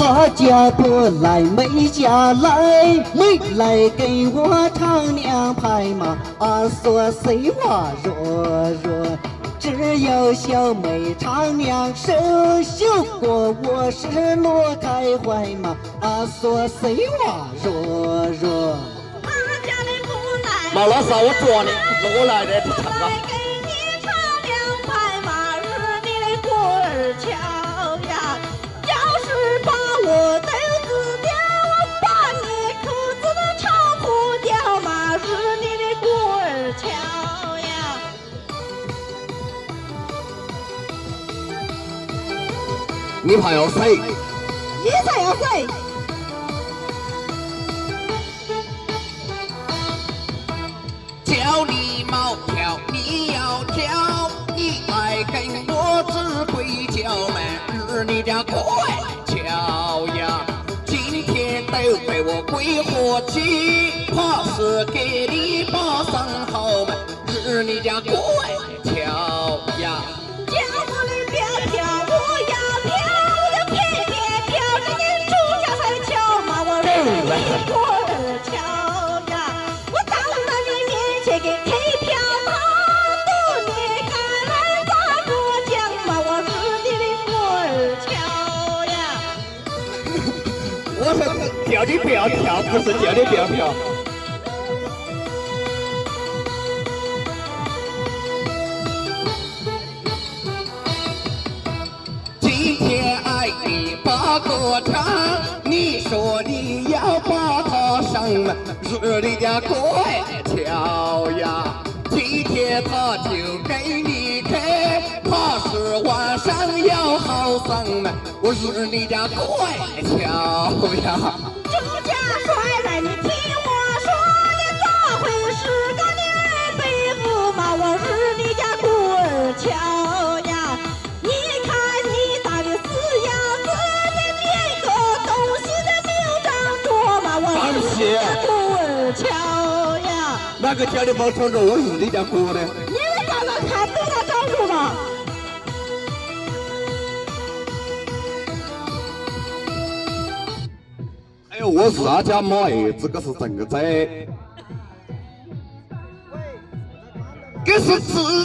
他家不来，没家来，没来跟我唱两拍嘛。说谁话弱弱，只有小妹唱两首，秀过我是罗开怀嘛。说谁话弱弱。 他家里不来， 马老嫂，我抓你，我来的，唱啊！ 给你唱两拍嘛，是你的过儿桥呀。要是把我的字掉，把你裤子的长裤掉嘛，是你的过儿桥呀。 你怕要死？ 你才要死！ 叫你mau跳，你要跳，你爱跟我只会叫门，是你家怪巧呀！今天都被我鬼火气，怕是给你把上好门，是你家怪巧呀！ 叫我的别跳，我要跳，我就偏偏跳着你主家才跳嘛，我是你过儿桥呀！我当着你面前给开票，他赌你看来咋过奖嘛，我是你的过儿桥呀！ 我是叫你不要跳，不是叫你不要跳。今天爱你把歌唱，你说你要把它上门，是你家怪巧呀！今天他就给你开，他是晚上要好上门，我是你家怪巧呀！ 周家帅来，你听我说，你咋会是个你二辈夫嘛？我是你家孤儿桥呀！你看你打的死样子，你连个东西都没有长着嘛！我是你家孤儿桥呀！ 哪个家里没长着？我是你家姑的。 你们刚刚看都能长着吗？ 哎呦，我是他家妈哎，这个是真的在，这是自。